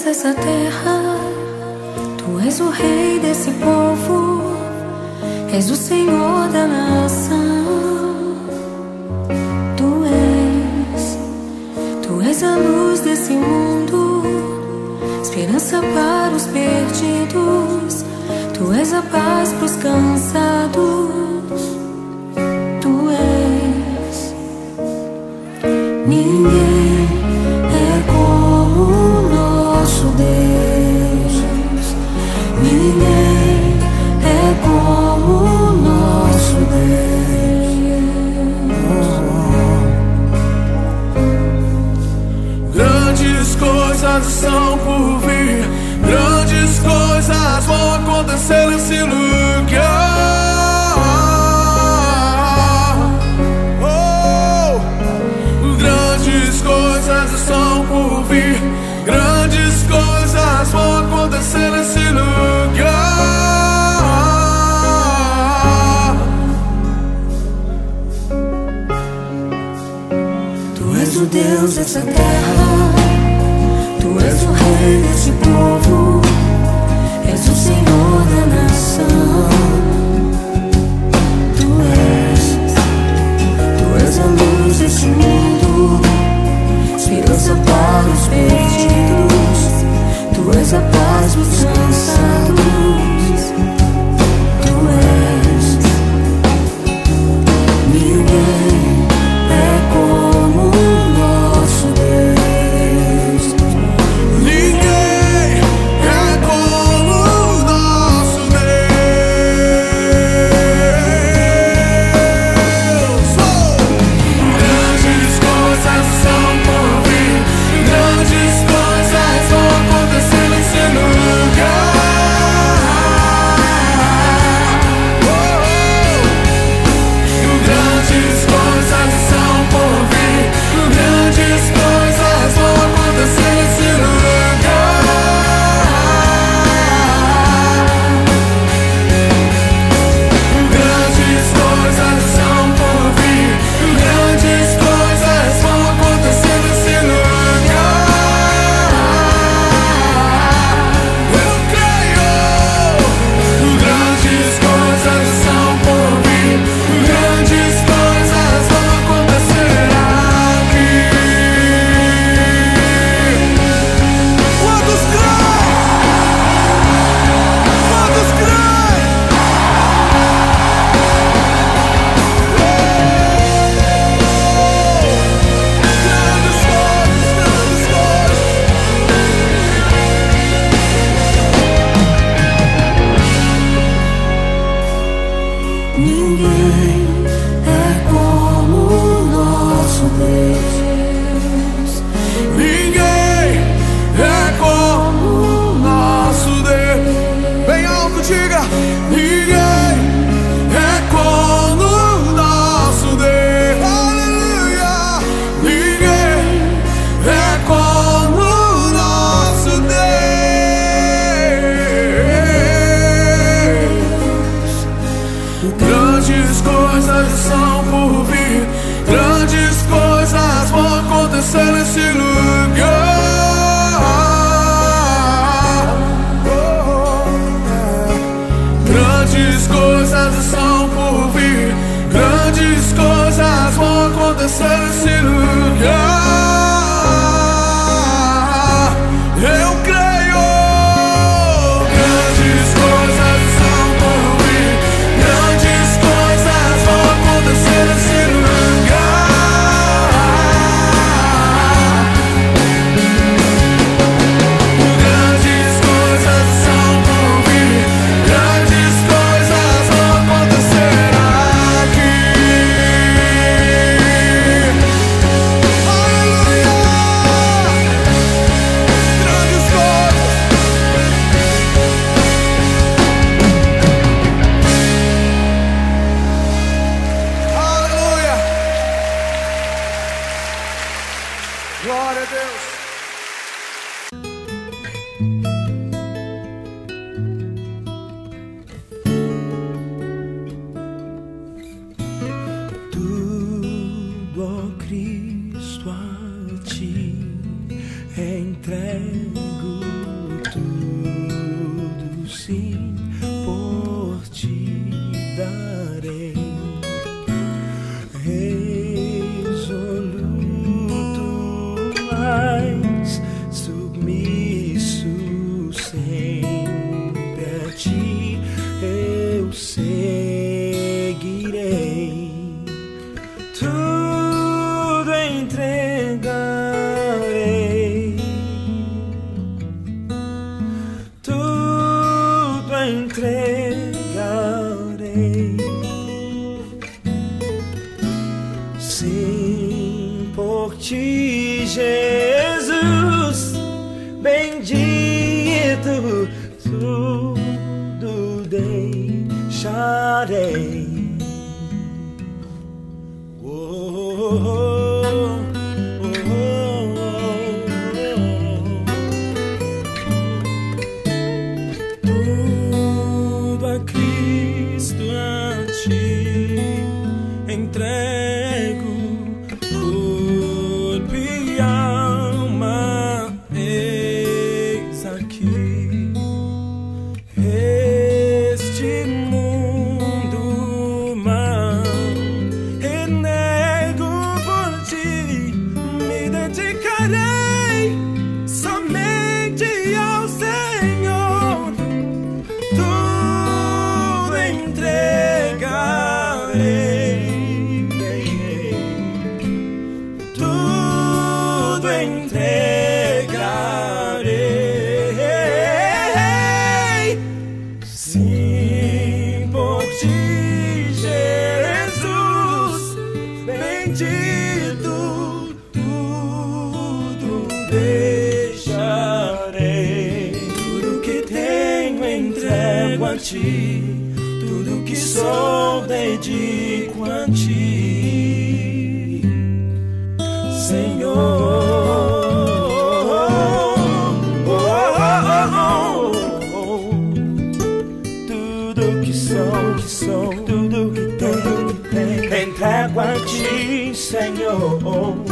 dessa terra, Tu és o rei desse povo, és o Senhor da nação. Tu és a luz desse mundo, esperança para os perdidos. Tu és a paz pros cansados. Tu és. Ninguém é como o nosso Deus. Ninguém é como o nosso Deus. Grandes coisas estão por vir, grandes coisas vão acontecer nesse lugar. Grandes coisas estão por vir, grandes coisas vão acontecer nesse lugar. Tu és o Deus dessa terra, Tu és o rei desse povo, és o Senhor da nação. Tu és a luz desse mundo, esperança para os perdidos. Tu és a paz dos cansados. Tu és. Ninguém é como o nosso Deus. Ninguém é como o nosso Deus. Grandes coisas são por vir, grandes coisas vão acontecer nesse lugar. Grandes coisas são por vir, grandes coisas vão acontecer nesse lugar. Grandes coisas são por vir, grandes coisas vão acontecer nesse lugar. Eu creio. Grandes coisas são por vir, grandes coisas vão acontecer aqui. Quantos creem? Quantos creem? Grandes coisas, grandes coisas. Ninguém é como o nosso Deus. Ninguém é como o nosso Deus. Bem alto, diga: ninguém é como o nosso Deus. Aleluia! Ninguém é como o nosso Deus. Grandes coisas são por vir, grandes coisas vão acontecer nesse lugar. Grandes coisas são por vir, grandes coisas vão acontecer nesse lugar. Eu creio. Grandes coisas são por vir, grandes coisas vão acontecer nesse lugar. Grandes coisas são por vir, grandes coisas vão acontecer. ti eu seguirei. Tudo entregarei, tudo entregarei. Sim, por ti, Jesus, bendito, tudo deixarei. Tudo a Cristo a ti entrego, corpo e alma, eis aqui. Este mundo mau renego por ti, me dedicarei somente ao Senhor. Tudo entregarei, tudo entregarei. Sim, por ti, Jesus, bendito, tudo deixarei. Tudo que tenho entrego a ti, tudo que sou dedico a ti, Senhor. Tudo que sou, tudo que tenho, entrego a ti, Senhor.